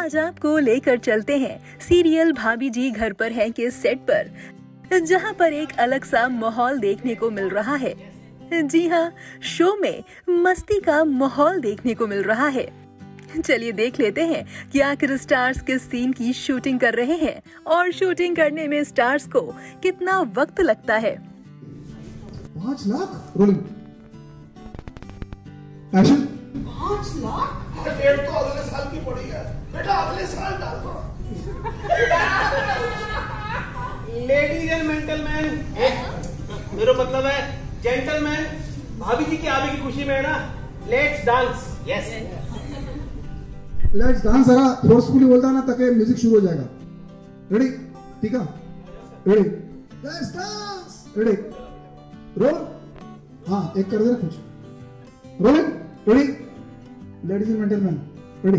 आज आपको लेकर चलते हैं सीरियल भाभी जी घर पर है के सेट पर, जहां पर एक अलग सा माहौल देखने को मिल रहा है। जी हाँ, शो में मस्ती का माहौल देखने को मिल रहा है। चलिए देख लेते हैं कि आखिर स्टार्स किस सीन की शूटिंग कर रहे हैं और शूटिंग करने में स्टार्स को कितना वक्त लगता है। 5 लाख रोलिंग एक्शन। 5 लाख? डेढ़ तो अगले साल की पड़ी है बेटा, अगले साल डाल दो। लेडीज एंड जेंटलमैन, मेरा मतलब है जेंटलमैन, भाभी जी की आने की खुशी में है ना, let's dance. Yes let's dance. जरा फोर्सफुली बोलता ना ताकि म्यूजिक शुरू हो जाएगा। रेडी? ठीक है, ready? Let's dance. Ready? Roll. हाँ, एक कर दे कुछ। Rolling. Ready? Ladies and gentleman, ready?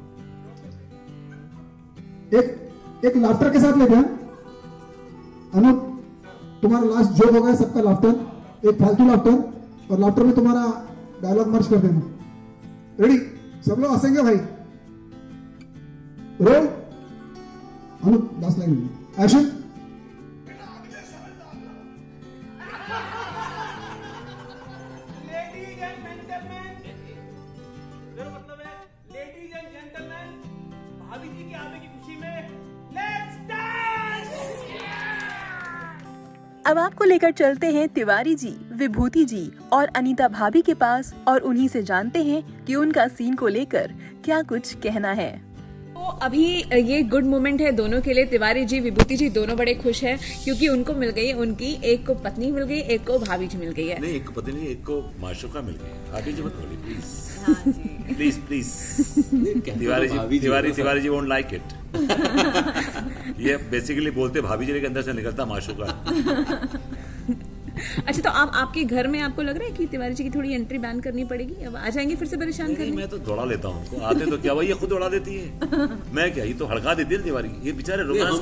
एक लाफ्टर के साथ लेते हैं। अनुप, तुम्हारा लास्ट जोक होगा सबका लाफ्टर, एक फालतू लाफ्टर, और लाफ्टर में तुम्हारा डायलॉग मर्ज कर देना। रेडी? सब लोग हंसेंगे भाई। Roll. Anup, last line action. Ladies and gentleman, मेरा मतलब है लेडीज एंड जेंटलमैन, भाभी जी की आने की खुशी में लेट्स डांस। अब आपको लेकर चलते हैं तिवारी जी, विभूति जी और अनीता भाभी के पास और उन्हीं से जानते हैं कि उनका सीन को लेकर क्या कुछ कहना है। तो अभी ये गुड मोमेंट है दोनों के लिए। तिवारी जी, विभूति जी दोनों बड़े खुश हैं क्योंकि उनको मिल गई, उनकी एक को पत्नी मिल गई, एक को भाभी जी मिल गई है। नहीं, एक को पत्नी नहीं, एक को माशूका मिल गई। भाभी जी मत बोलिए please. Please please. Tiwari ji won't like it. ये बेसिकली बोलते भाभी जी के अंदर से निकलता माशूका। अच्छा, तो अब आपके घर में आपको लग रहा है कि तिवारी जी की थोड़ी एंट्री बैन करनी पड़ेगी? अब आ जाएंगे फिर से परेशान करने? मैं तो दौड़ा लेता हूँ उनको। आते तो क्या भाई, ये खुद दौड़ा देती है। मैं क्या, ये तो हड़का देती है तिवारी। ये बेचारे रोमांस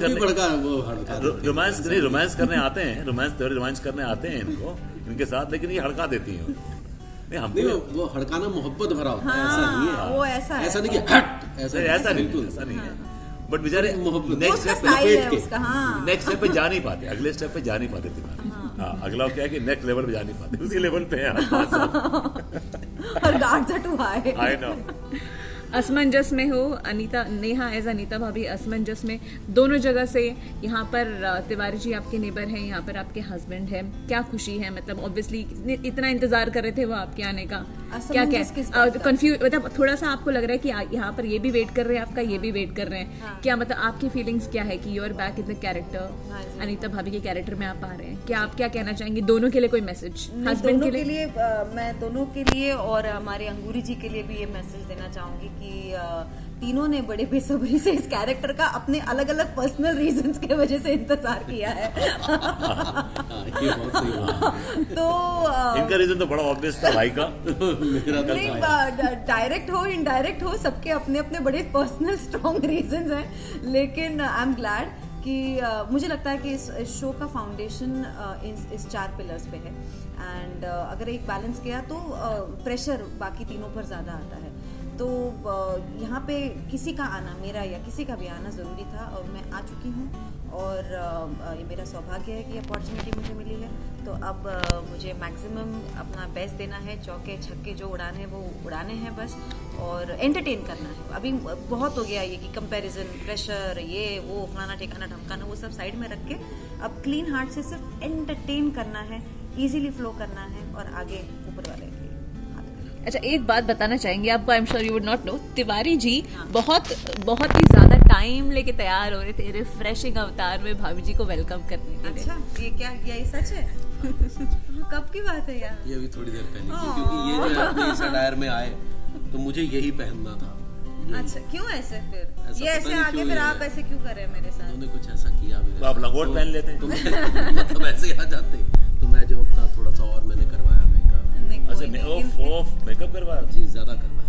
करने आते हैं, रोमांस करने आते हैं इनके साथ, लेकिन ये हड़का देती है। वो हड़काना मोहब्बत भरा होता है। ऐसा नहीं है, वो ऐसा नहीं कि ऐसा नहीं है। बट बेचारे नेक्स्ट स्टेप पे जा नहीं पाते, अगले स्टेप पे जा नहीं पाते तिवारी। हाँ, अगला क्या है कि नेक्स्ट लेवल पे जा नहीं पाते, उसी लेवल पे है। और guards are too high. I know. असमंजस में हो अनीता, नेहा एज अनीता भाभी असमंजस में दोनों जगह से। यहाँ पर तिवारी जी आपके नेबर हैं, यहाँ पर आपके हस्बैंड हैं। क्या खुशी है, मतलब ऑब्वियसली इतना इंतजार कर रहे थे वो आपके आने का। क्या कंफ्यूज, मतलब थोड़ा सा आपको लग रहा है कि यहाँ पर ये भी वेट कर रहे हैं आपका, ये भी वेट कर रहे हैं। हाँ। क्या मतलब आपकी फीलिंग्स क्या है कि you are back in the character, Anita भाभी के कैरेक्टर में आप आ रहे हैं? क्या आप क्या कहना चाहेंगे दोनों के लिए? कोई मैसेज हस्बैंड के लिए? मैं दोनों के लिए और हमारे अंगूरी जी के लिए भी ये मैसेज देना चाहूंगी कि तीनों ने बड़े बेसब्री से इस कैरेक्टर का अपने अलग अलग पर्सनल रीजंस के वजह से इंतजार किया है। तो इनका रीजन तो बड़ा ऑब्वियस था भाई का। डायरेक्ट हो इनडायरेक्ट हो, सबके अपने अपने बड़े पर्सनल स्ट्रॉन्ग रीजंस हैं, लेकिन आई एम ग्लैड कि मुझे लगता है कि इस शो का फाउंडेशन इस 4 पिलर्स पे है। एंड अगर एक बैलेंस किया तो प्रेशर बाकी तीनों पर ज़्यादा आता है। तो यहाँ पे किसी का आना, मेरा या किसी का भी आना ज़रूरी था और मैं आ चुकी हूँ। और ये मेरा सौभाग्य है कि अपॉर्चुनिटी मुझे मिली है। तो अब मुझे मैक्सिमम अपना बेस्ट देना है, चौके छक्के जो उड़ाने हैं वो उड़ाने हैं बस, और एंटरटेन करना है। अभी बहुत हो गया ये कि कंपैरिजन, प्रेशर, ये वो फलाना ठिकाना ढमकाना, वो सब साइड में रख के अब क्लीन हार्ट से सिर्फ एंटरटेन करना है, इजीली फ्लो करना है और आगे ऊपर वाले के। अच्छा, एक बात बताना चाहेंगे आपको, I am sure you would not know, Tiwari ji बहुत ही ज्यादा टाइम लेके तैयार हो रहे थे रिफ्रेशिंग अवतार में भाभी जी को वेलकम करने के लिए। अच्छा, ये क्या, ये सच है? कब की बात है यार? ये अभी थोड़ी देर पहले की, क्योंकि ये जो अपने इस अटायर में आए तो मुझे यही पहनना था। अच्छा, क्यों ऐसे फिर? ये ऐसे आगे फिर आप ऐसे क्यों कर रहे हैं मेरे साथ? उन्होंने कुछ ऐसा किया मेरे साथ। आप लंगोट पहन लेते हैं। मतलब ऐसे आ जाते तो मैं जो अपना थोड़ा सा और मैंने करवाया मेकअप। अच्छा, मेकअप करवाया जी, ज्यादा करवाया।